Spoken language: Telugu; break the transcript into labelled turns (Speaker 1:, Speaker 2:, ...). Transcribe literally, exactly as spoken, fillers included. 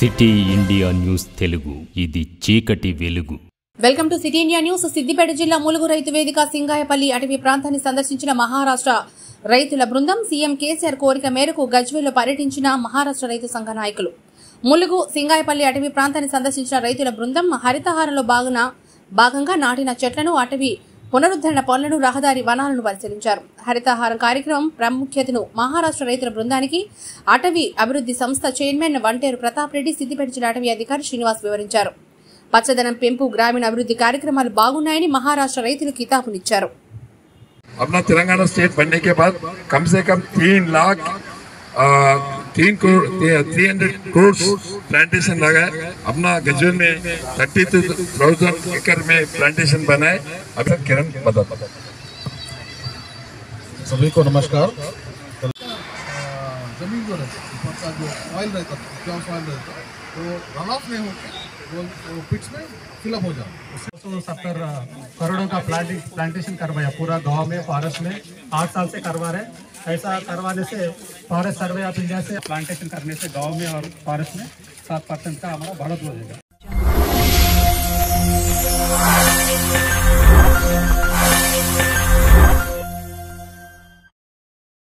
Speaker 1: సిటీ ఇండియా న్యూస్ తెలుగు, ఇది చీకటి వెలుగు.
Speaker 2: Welcome to city India news. Siddipet జిల్లా ములుగు రైతు వేదిక సింగాయపల్లి అటవీ ప్రాంతాన్ని సందర్శించిన మహారాష్ట్ర రైతుల బృందం. సీఎం కేసీఆర్ కోరిక మేరకు గజ్వేల్లో పర్యటించిన మహారాష్ట్ర రైతు సంఘ నాయకులు. ములుగు సింగాయపల్లి అటవీ ప్రాంతాన్ని సందర్శించిన రైతుల బృందం హరితహారంలో భాగంగా నాటిన చెట్లను, అటవీ పునరుద్ధరణ పనులను, రహదారి వనాలను పరిశీలించారు. హరితహారం కార్యక్రమం ప్రాముఖ్యతను మహారాష్ట్ర రైతుల బృందానికి అటవీ అభివృద్ధి సంస్థ చైర్మన్ వంటేరు ప్రతాప్ రెడ్డి, సిద్దిపేట జిల్లా అటవీ అధికారి శ్రీనివాస్ వివరించారు. పచ్చదనం పెంపు, గ్రామీణ అభివృద్ధి కార్యక్రమాలు బాగున్నాయని మహారాష్ట్ర రైతులు కితాబునిచ్చారు.
Speaker 3: अपना तेलंगाना स्टेट बनने के बाद कम से कम तीन लाख तीन crore three hundred crore plantation लगाए. अपना गजवेल में थर्टी थाउजेंड एकड़ में प्लांटेशन बनाए. अब तक किरण बता.
Speaker 4: सभी को नमस्कार. जमीन जो रहता जो ऑयल रहता क्या ऑयल रहता तो रन ऑफ नहीं होकर वो पिट्स में फिलअप हो जाए. उसको सत्तर करोड़ों का प्लांटिंग प्लांटेशन करवाया पूरा गांव में, फॉरेस्ट में आठ साल से करवा रहे. ऐसा करवाने से फॉरेस्ट सर्वे ऑफ इंडिया से प्लांटेशन करने से गांव में और फॉरेस्ट में सात परसेंट का हमारा बढ़त हो जाएगा.